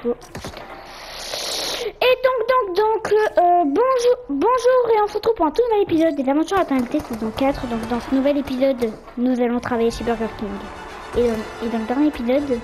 go. Et bonjour et on se retrouve pour un tout nouvel épisode des Aventures à t'inviter saison 4. Donc dans ce nouvel épisode, nous allons travailler chez Burger King. Et dans le dernier épisode,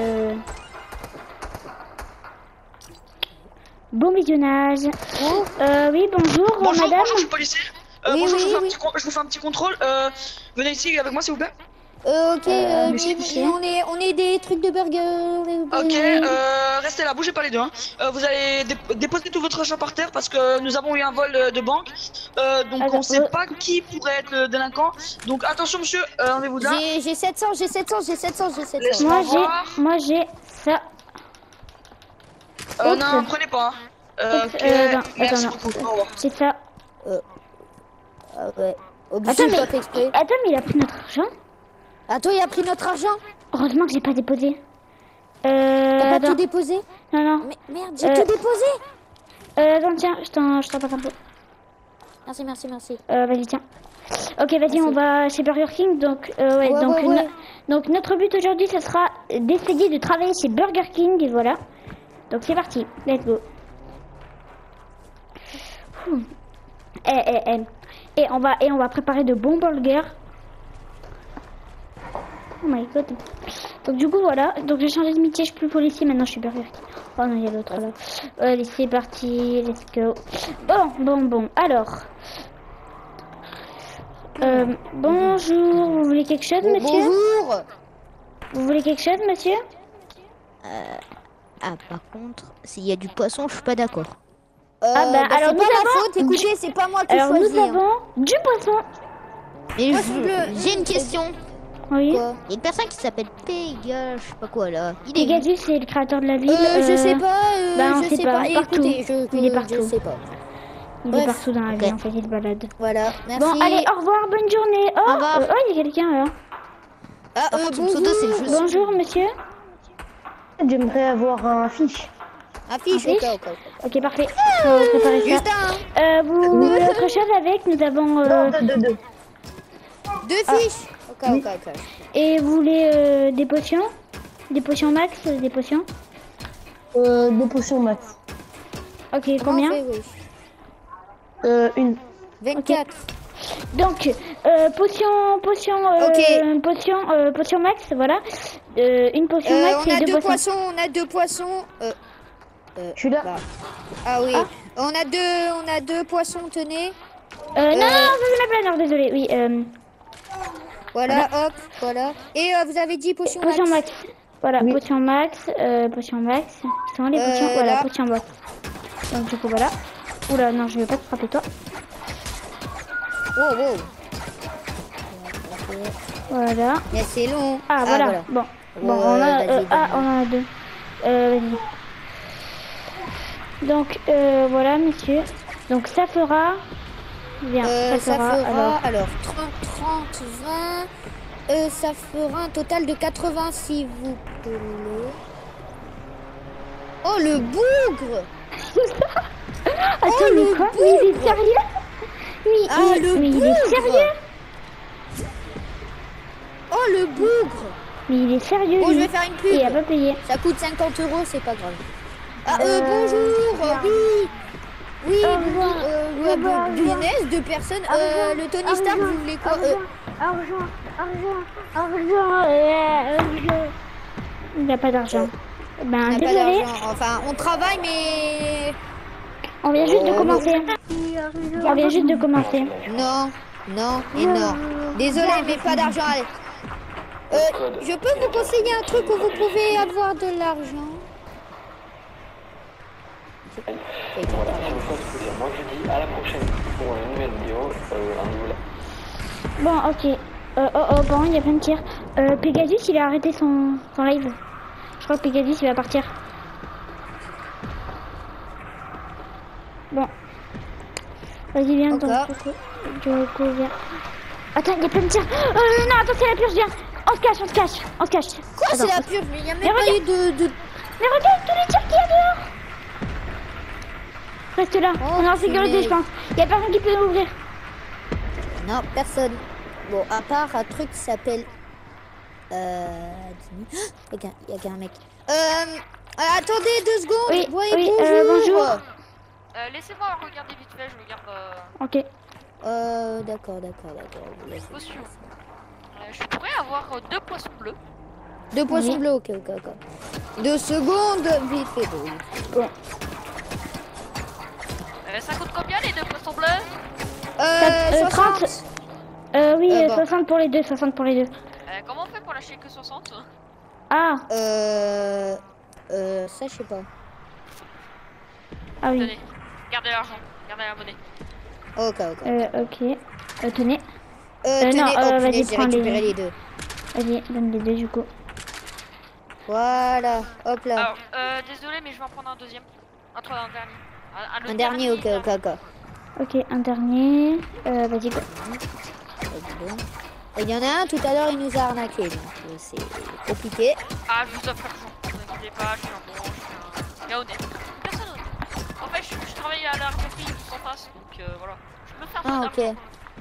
bon visionnage. Oui, bonjour, madame. Bonjour, je suis policier. Oui, bonjour, oui, je vous fais un petit contrôle. Venez ici avec moi, s'il vous plaît. Ok, mais monsieur. on est des trucs de burger. Ok, restez là, bougez pas les deux. Hein. Vous allez déposer tout votre argent par terre parce que nous avons eu un vol de banque. Donc on sait pas qui pourrait être le délinquant. Donc attention, monsieur, rendez-vous là. J'ai 700. Laisse-moi voir. Moi j'ai ça. Non, prenez pas. Hein. Ok, merci beaucoup. Au revoir. C'est ça. Ouais. Obligé de pas faire exprès. Attends, mais il a pris notre argent. Attends, il a pris notre argent. Heureusement que j'ai pas déposé. T'as pas attends. tout déposé? Non. Mais merde, j'ai tout déposé. Attends, tiens, je t'en passe un peu. Merci. Vas-y, tiens. Ok, vas-y, on va chez Burger King. Donc, donc notre but aujourd'hui, ce sera d'essayer de travailler chez Burger King. Et voilà. Donc, c'est parti. Let's go. Et on va préparer de bons burgers. Oh my god. Donc du coup voilà, donc j'ai changé de métier, je suis plus policier, maintenant je suis Burger King. Oh non, il y a l'autre là. Allez, c'est parti, let's go. Bon, alors. Bonjour, vous voulez quelque chose, monsieur? Bonjour. Vous voulez quelque chose, monsieur? Par contre, s'il y a du poisson, je suis pas d'accord. Alors c'est pas nous ma faute, écoutez, c'est pas moi qui Alors choisis. nous avons du poisson. Mais bleu. j'ai une question. Oui. Quoi? Il y a une personne qui s'appelle Pega, je sais pas quoi là. Il est où? Pegasus, c'est le créateur de la ville. Je sais pas, on je sait sais pas. pas. Partout. Écoutez, Il est partout. Je sais pas. Il Bref. est partout dans la ville, en fait, il se balade. Voilà, merci. Bon, allez, au revoir, bonne journée. Au revoir. Il y a quelqu'un là. Son pseudo, c'est juste. Bonjour, monsieur. J'aimerais avoir un fiche. Affiche, Affiche. ok. Ok, parfait. Faut préparer ça. Justin, Vous voulez autre chose avec? Nous avons. Non, deux. deux fiches. Ok. Et vous voulez des potions? Des potions max? Des potions? Deux potions max. Ok, combien? Une. 24. Donc, potion max, voilà. Une potion max On et a deux potions. on a deux poissons. Je suis là. Ah oui. On a deux poissons, tenez. Non, ça c'est ma planeur, désolé. Oui, Voilà, hop, voilà. Et vous avez dit potion potion max. max. Voilà, Oui. potion max. Ils sont où les potions? Voilà, là. potion max. Donc, du coup, voilà. Oula, non, je vais pas te frapper, toi. Wow. Voilà. Mais c'est long. Ah, voilà. Bon, on a, vas-y. on en a deux. Vas-y. Donc, voilà, monsieur. Donc, ça fera... Bien, Ça fera alors. 30, 20. Ça fera un total de 80 si vous plaît. Oh, le bougre! Attends, mais quoi? Mais il est sérieux? Mais il est sérieux? Oh, le bougre! Mais il est sérieux, Bon, je lui. vais faire une pub. Il a pas payé. Ça coûte 50 €, c'est pas grave. Bonjour! Oui, business, deux personnes. Le Tony Stark, vous voulez quoi? Argent. Il n'a pas d'argent. Ben, On n'a pas désolé. d'argent. Enfin, on travaille, mais... On vient juste de commencer. Non. Désolé, mais pas d'argent. Allez. Je peux vous conseiller un truc où vous pouvez avoir de l'argent? Moi je dis à la prochaine pour une nouvelle vidéo, un nouveau. Bon, ok. Bon, il y a plein de tirs. Pegasus, il a arrêté son live. Je crois que Pegasus, il va partir. Bon. Vas-y, viens. Ok. Viens. Attends, il y a plein de tirs. Non, attends, c'est la purge, viens. On se cache. Quoi, Attends. c'est la purge? Mais il n'y a même Mais pas eu de... Mais regarde tous les tirs qu'il y a dehors. Reste là, on est en sécurité, punaise. je pense. Il y a personne qui peut nous ouvrir. Non, personne. Bon, à part un truc qui s'appelle... Il y a qu'un mec. Attendez 2 secondes. Oui, Voyez, oui, bonjour. bonjour. Laissez-moi regarder vite fait, je regarde Ok. D'accord. les potions. Je pourrais avoir 2 poissons bleus. 2 poissons bleus, ok. 2 secondes, vite fait. Bon. Ça coûte combien les 2 poissons bleus? 60. Oui, Bon. 60 pour les deux, 60 pour les deux. Comment on fait pour lâcher que 60? Ah, Ça, je sais pas. ah oui. Tenez, gardez l'argent, gardez la monnaie. Ok. Tenez. Tenez, non, punaise, vas-y, j'ai prends récupéré les... les 2. Vas-y, donne les deux du coup. Voilà, hop là. Alors, désolé, mais je vais en prendre un deuxième. Un dernier. Un dernier, ok. Ok, un dernier. Vas-y, go. Et il y en a un, tout à l'heure, il nous a arnaqué. Donc, c'est compliqué. Ah, je vous offre l'argent. Ne vous inquiétez pas, je suis un bon, je suis un gars honnête. Personne honnête. En fait, je travaille à la RPI juste en face, donc voilà. Je peux faire Ah, ça ok.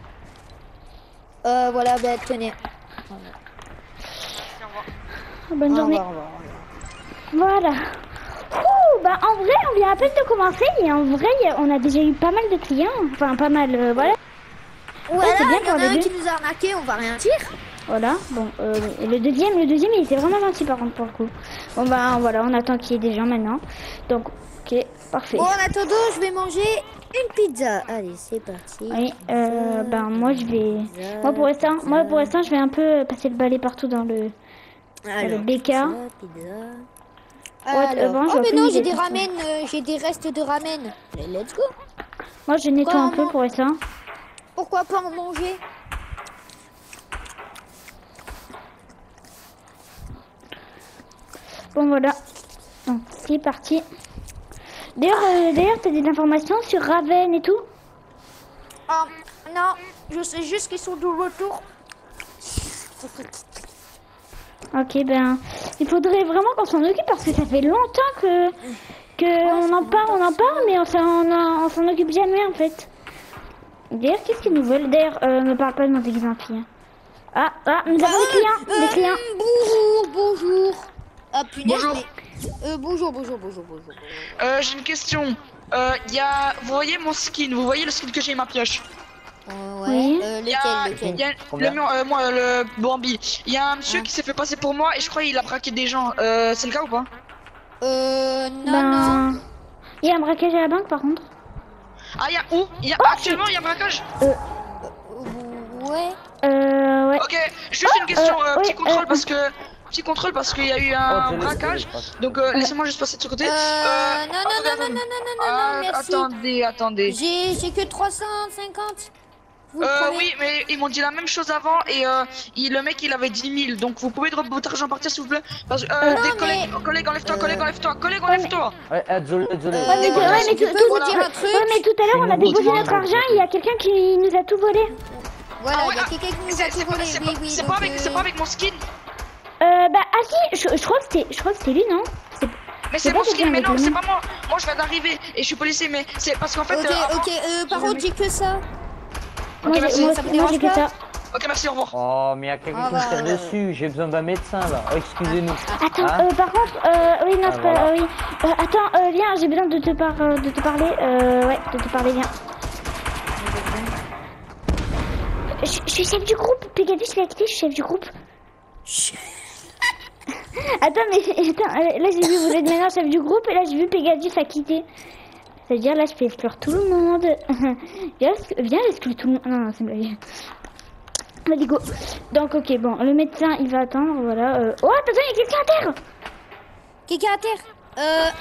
Voilà, bah, tenez. Merci, au revoir. Bonne journée. Au revoir. Voilà. Ouh, bah en vrai, on vient à peine de commencer et en vrai, on a déjà eu pas mal de clients. Enfin, pas mal, voilà. Voilà, c'est bien il y en pour a les un deux. qui nous a arnaqué, on va rien dire. Voilà, bon, et le deuxième, il était vraiment gentil par contre pour le coup. Bon bah voilà, on attend qu'il y ait des gens maintenant. Donc, ok, parfait. Bon, en attendant, je vais manger une pizza. Allez, c'est parti. Oui, ben moi je vais... Moi pour l'instant, je vais un peu passer le balai partout dans le BK. Pizza. Ouais, Alors. bon, je Oh, vois mais plus non, où j'ai il des est. ramen, j'ai des restes de ramen. Let's go. Moi je nettoie un peu Comment pour l'instant. Pourquoi pas en manger? Bon voilà, donc c'est parti. D'ailleurs, t'as des informations sur Raven et tout? Oh, non, je sais juste qu'ils sont de retour. Ok, ben, il faudrait vraiment qu'on s'en occupe parce que ça fait longtemps que on en parle, mais on s'en occupe jamais en fait. D'ailleurs, qu'est-ce qu'ils nous veulent? D'ailleurs, me parle pas de mon déguisement fille. Ah, nous avons des clients, Bonjour. Ah punaise, Bonjour. mais... bonjour. J'ai une question. Vous voyez mon skin? Vous voyez le skin que j'ai ma pioche? Ouais, Oui. lequel? Il y a moi, le Bambi. Il y a un monsieur qui s'est fait passer pour moi et je crois qu'il a braqué des gens. C'est le cas ou pas? Non. Ben, il y a un braquage à la banque par contre. Ah, il y a où? Actuellement, il y a un braquage? Ouais. Ouais. Ok, juste une question, petit oui, contrôle parce qu'il y a eu un braquage. Donc laissez-moi juste passer de ce côté. Non, merci. Attendez. J'ai que 350. Vous le prenez? Oui, mais ils m'ont dit la même chose avant et le mec il avait 10 000. Donc vous pouvez drop votre argent par terre s'il vous plaît. Parce que collègue, enlève-toi. Ouais, désolé. mais tout à l'heure, on a déposé notre argent, il y a quelqu'un qui nous a tout volé. Voilà, Ah ouais, il y a quelqu'un qui nous a tout volé. Oui, c'est donc, pas avec mon skin. Je crois que c'était lui, non? Mais c'est mon skin, mais non, c'est pas moi. Moi je viens d'arriver et je suis policier, mais c'est parce qu'en fait. Ok, par contre, j'ai que ça. Moi, j'ai que ça. Ok, merci, au revoir. Oh, mais il y a quelqu'un qui me tire dessus. J'ai besoin d'un médecin là. Oh, excusez-nous. Attends, par contre, oui, non, c'est pas... voilà. oui. Attends, viens, j'ai besoin de te parler. Ouais, de te parler, viens. Je suis chef du groupe. Pegasus l'a quitté, je suis chef du groupe. Attends, là j'ai vu vous êtes maintenant chef du groupe et là j'ai vu Pegasus a quitté. Ça veut dire là je peux exclure tout le monde. Viens, exclure tout le monde. Non, c'est une blague. Vas-y, go. Donc, ok, bon, le médecin il va attendre, voilà. Oh, attention, il y a quelqu'un à terre. Quelqu'un à terre.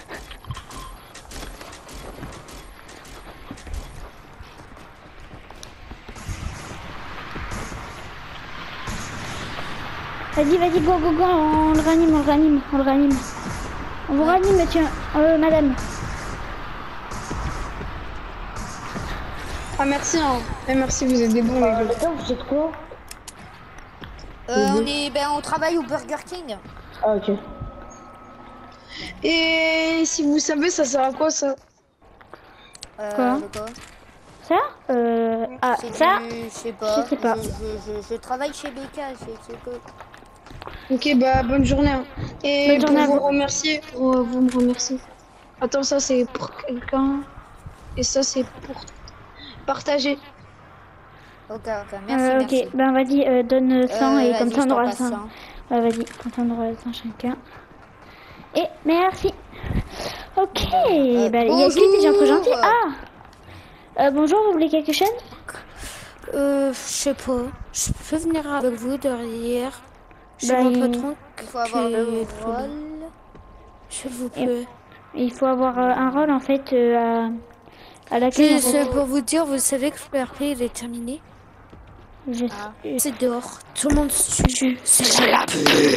Vas-y, go, on le ranime. On vous ranime, monsieur, madame. Ah merci, hein. Merci, vous êtes des bons les gars. Attends, vous êtes quoi? On travaille au Burger King. Ah ok. Et si vous savez, ça sert à quoi ça? Quoi? Ça? C'est ça? je sais pas. Je sais pas. Je travaille chez BK, c'est que... Ok, bah bonne journée. Hein. Et Bonne pour journée à vous vous. remercier, vous me remerciez. Attends, ça c'est pour quelqu'un. Et ça c'est pour partager. Ok, merci, Ok, merci. ben vas-y, donne 100 et comme Vas-y, ça je on t'en aura passe 100. 100. Ouais, vas-y, comme ça on aura 100 chacun. Et merci. Ok, bah il y a qui des gens trop gentils? Ah, bonjour, vous voulez quelque chose? Je sais pas. Je peux venir avec vous derrière. J'ai Bah, mon il- patron Il faut avoir le qui est là. rôle. S'il vous Et- plaît. Il faut avoir un rôle en fait à l'accueil. En fait. C'est pour vous dire, vous savez que le RP il est terminé. Je- C'est dehors. Tout le monde se tue. C'est la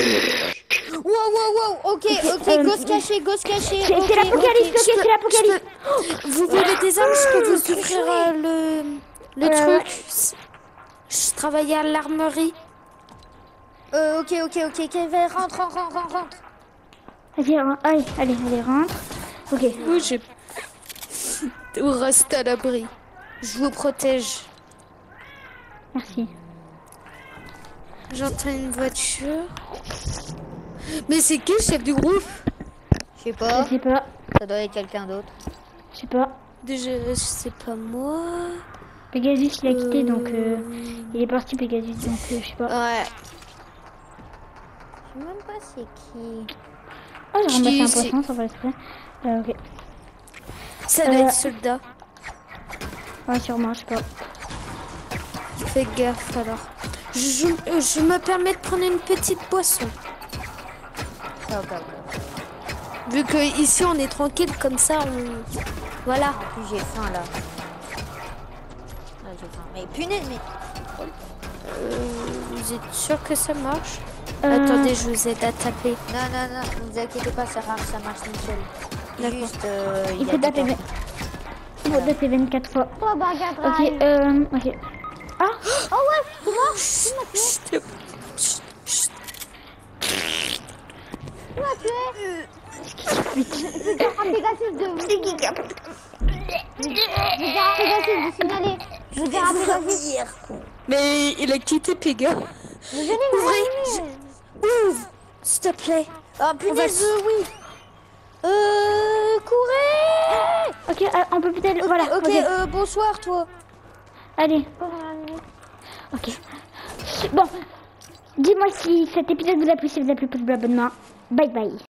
Wow, ok, go se cacher, go se cacher. C'est l'apocalypse, ok, c'est l'apocalypse. Vous voulez des armes? Je peux vous ouvrir le truc. Je travaillais à l'armerie. Ok, Kevin, rentre. Vas-y, allez, rentre. Ok. Oui, j'ai... Ou reste à l'abri. Je vous protège. Merci. J'entends une voiture. Mais c'est qui le chef du groupe? Je sais Je pas, sais pas. ça doit être quelqu'un d'autre. Je sais pas. Déjà, c'est pas moi. Pegasus il a quitté donc il est parti Pegasus donc je sais pas. Ouais. Je sais même pas c'est qui. Oh j'ai ramassé un Qui c'est? poisson sans faire exprès. Ok. Ça doit être soldat. Ouais sûrement, je sais pas. Fais gaffe alors. Je me permets de prendre une petite boisson. Ok. Vu que ici on est tranquille comme ça, on... Voilà. En plus j'ai faim là. J'ai faim. Mais punaise, mais. Vous êtes sûr que ça marche? Attendez, je vous aide à taper. Non, ne vous inquiétez pas, ça marche nickel. D'accord. Juste, Il y a faut du taper temps. il faut taper 24 fois. Ok, ok. Ah Mais il a quitté Péga. Ouvre, s'il te plaît. Oh punaise, oui. Courez. Ok, on peut peut-être... Voilà, Ok, ok. bonsoir toi. Allez. Ok. Bon. Dis-moi si cet épisode vous a plu, si vous a plu, pouce bleu, abonnement. Bye bye.